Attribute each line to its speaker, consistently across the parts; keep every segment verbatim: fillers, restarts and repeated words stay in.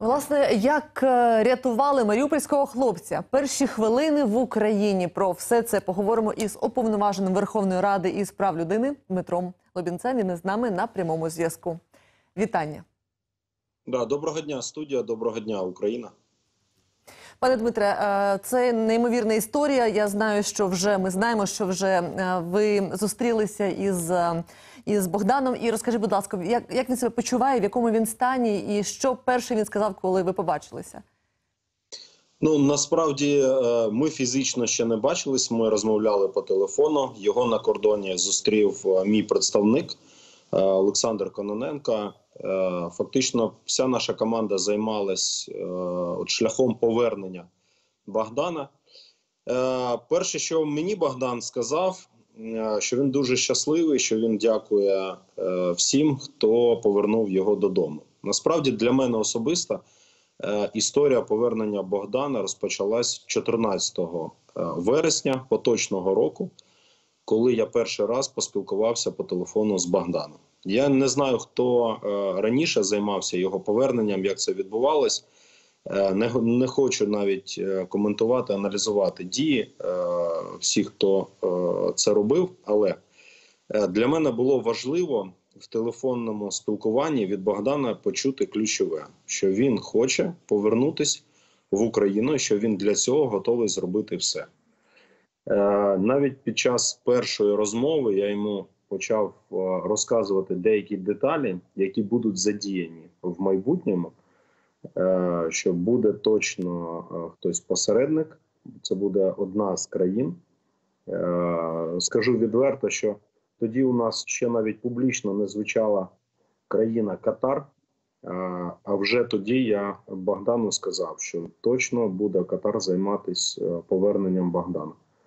Speaker 1: Власне, як рятували маріупольського хлопця? Перші хвилини в Україні. Про все це поговоримо із уповноваженим Верховної Ради із прав людини Дмитром Лубінцем. Він із нами на прямому зв'язку. Вітання.
Speaker 2: Да, доброго дня, студія. Доброго дня, Україна.
Speaker 1: Пане Дмитре, це неймовірна історія. Я знаю, що вже ми знаємо, що вже ви зустрілися із, із Богданом. І розкажи, будь ласка, як, як він себе почуває, в якому він стані, і що перше він сказав, коли ви побачилися?
Speaker 2: Ну, насправді, ми фізично ще не бачились, ми розмовляли по телефону. Його на кордоні зустрів мій представник Олександр Кононенко. Фактично, вся наша команда займалась от шляхом повернення Богдана. Перше, що мені Богдан сказав, що він дуже щасливий, що він дякує всім, хто повернув його додому. Насправді, для мене особисто історія повернення Богдана розпочалась чотирнадцятого вересня поточного року, коли я перший раз поспілкувався по телефону з Богданом. Я не знаю, хто е, раніше займався його поверненням, як це відбувалось. Е, не, не хочу навіть е, коментувати, аналізувати дії е, всіх, хто е, це робив. Але е, для мене було важливо в телефонному спілкуванні від Богдана почути ключове, що він хоче повернутися в Україну, що він для цього готовий зробити все. Е, навіть під час першої розмови я йому почав розказувати деякі деталі, які будуть задіяні в майбутньому, що буде точно хтось посередник, це буде одна з країн. Скажу відверто, що тоді у нас ще навіть публічно не звучала країна Катар, а вже тоді я Богдану сказав, що точно буде Катар займатися поверненням Богдана.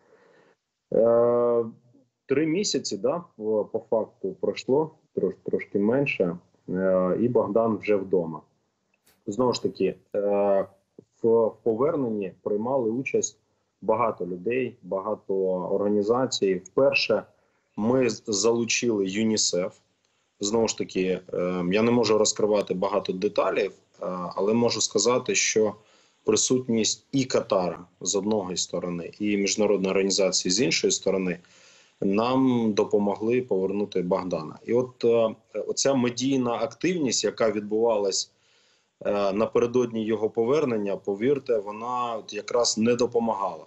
Speaker 2: Три місяці, да, по факту пройшло, трош, трошки менше, е, і Богдан вже вдома. Знову ж таки, е, в поверненні приймали участь багато людей, багато організацій. Вперше ми залучили ЮНІСЕФ. Знову ж таки, е, я не можу розкривати багато деталей, е, але можу сказати, що присутність і Катара з одної сторони, і міжнародної організації з іншої сторони нам допомогли повернути Богдана. І от е, оця медійна активність, яка відбувалась е, напередодні його повернення, повірте, вона от якраз не допомагала.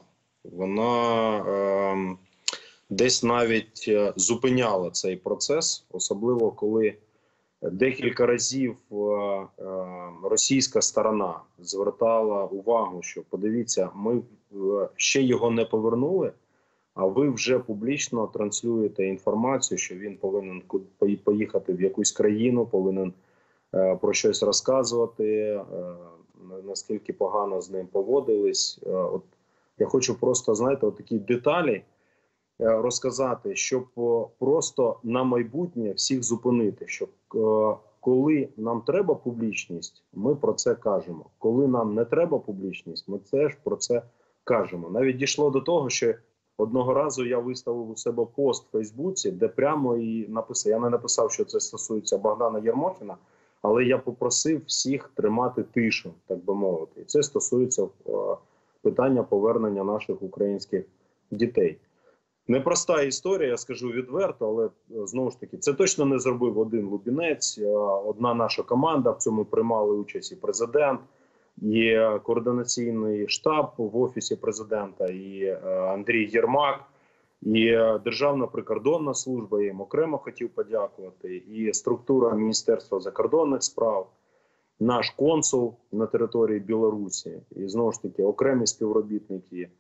Speaker 2: Вона е, десь навіть е, зупиняла цей процес, особливо коли декілька разів е, е, російська сторона звертала увагу, що подивіться, ми е, ще його не повернули, а ви вже публічно транслюєте інформацію, що він повинен поїхати в якусь країну, повинен е, про щось розказувати, е, наскільки погано з ним поводились. Е, от я хочу просто, знаєте, от такі деталі е, розказати, щоб е, просто на майбутнє всіх зупинити, щоб е, коли нам треба публічність, ми про це кажемо. Коли нам не треба публічність, ми теж про це кажемо. Навіть дійшло до того, що одного разу я виставив у себе пост в Фейсбуці, де прямо і написав, я не написав, що це стосується Богдана Єрмохіна, але я попросив всіх тримати тишу, так би мовити. І це стосується е, питання повернення наших українських дітей. Непроста історія, я скажу відверто, але знову ж таки, це точно не зробив один Лубінець, е, одна наша команда, в цьому приймали участь і президент, і координаційний штаб в Офісі Президента, і Андрій Єрмак, і Державна прикордонна служба, я їм окремо хотів подякувати, і структура Міністерства закордонних справ, наш консул на території Білорусі, і знову ж таки окремі співробітники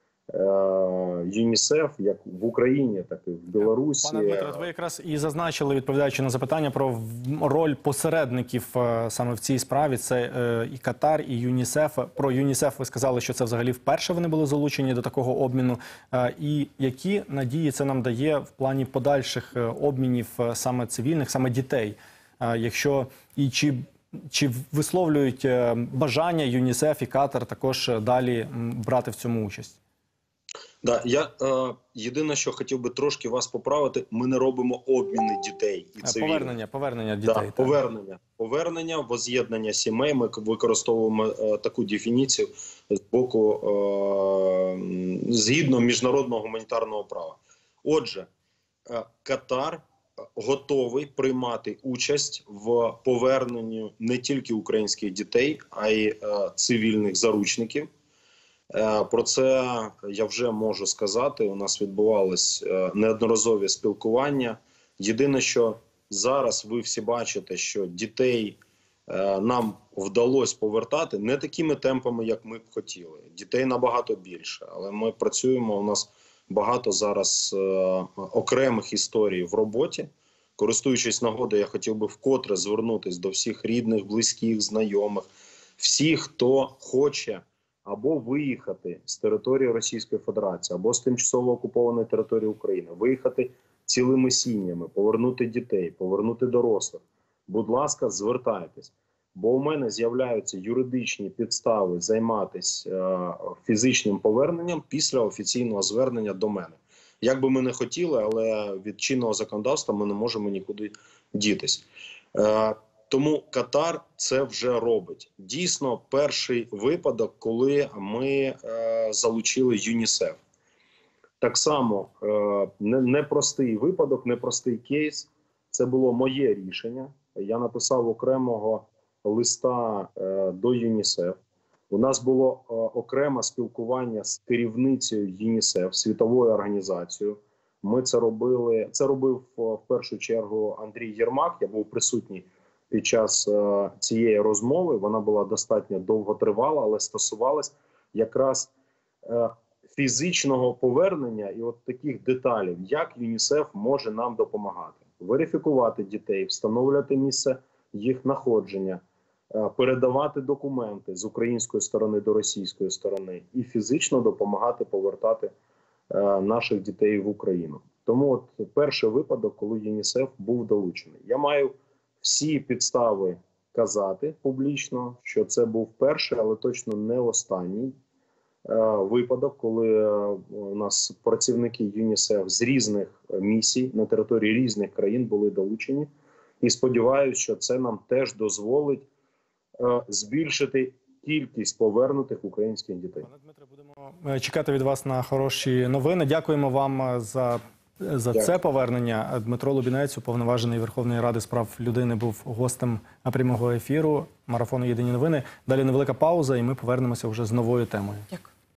Speaker 2: ЮНІСЕФ, як в Україні, так і в Білорусі.
Speaker 3: Пане Дмитре, ви якраз і зазначили, відповідаючи на запитання про роль посередників саме в цій справі. Це і Катар, і ЮНІСЕФ. Про ЮНІСЕФ ви сказали, що це взагалі вперше вони були залучені до такого обміну. І які надії це нам дає в плані подальших обмінів саме цивільних, саме дітей? Якщо і чи Чи висловлюють бажання ЮНІСЕФ і Катар також далі брати в цьому участь?
Speaker 2: Да, я е, єдине, що хотів би трошки вас поправити, ми не робимо обміни дітей і цивільних.
Speaker 3: Повернення, повернення дітей.
Speaker 2: Да,
Speaker 3: так.
Speaker 2: повернення, повернення, воз'єднання сімей. Ми використовуємо е, таку дефініцію з боку е, згідно міжнародного гуманітарного права. Отже, е, Катар готовий приймати участь в поверненні не тільки українських дітей, а й е, цивільних заручників. Е, про це я вже можу сказати. У нас відбувалось е, неодноразові спілкування. Єдине, що зараз ви всі бачите, що дітей е, нам вдалося повертати не такими темпами, як ми б хотіли. Дітей набагато більше, але ми працюємо, у нас багато зараз е, окремих історій в роботі. Користуючись нагодою, я хотів би вкотре звернутися до всіх рідних, близьких, знайомих, всіх, хто хоче або виїхати з території Російської Федерації, або з тимчасово окупованої території України, виїхати цілими сім'ями, повернути дітей, повернути дорослих. Будь ласка, звертайтесь. Бо у мене з'являються юридичні підстави займатися е, фізичним поверненням після офіційного звернення до мене. Як би ми не хотіли, але від чинного законодавства ми не можемо нікуди дітись. Е, тому Катар це вже робить. Дійсно, перший випадок, коли ми е, залучили ЮНІСЕФ. Так само е, непростий випадок, непростий кейс. Це було моє рішення. Я написав окремого листа е, до ЮНІСЕФ. У нас було е, окреме спілкування з керівницею ЮНІСЕФ, світовою організацією. Ми це робили. Це робив в першу чергу Андрій Єрмак. Я був присутній під час е, цієї розмови. Вона була достатньо довготривала, але стосувалась якраз е, фізичного повернення і от таких деталей, як ЮНІСЕФ може нам допомагати. Верифікувати дітей, встановлювати місце їх знаходження, передавати документи з української сторони до російської сторони і фізично допомагати повертати е, наших дітей в Україну. Тому от перший випадок, коли ЮНІСЕФ був долучений. Я маю всі підстави казати публічно, що це був перший, але точно не останній е, випадок, коли е, у нас працівники ЮНІСЕФ з різних місій на території різних країн були долучені. І сподіваюся, що це нам теж дозволить збільшити кількість повернутих українських дітей.
Speaker 3: Пане Дмитре, будемо чекати від вас на хороші новини. Дякуємо вам за, за це повернення. Дмитро Лубінець, уповноважений Верховної Ради з прав людини, був гостем прямого ефіру марафону «Єдині новини». Далі невелика пауза, і ми повернемося вже з новою темою.
Speaker 1: Дякую.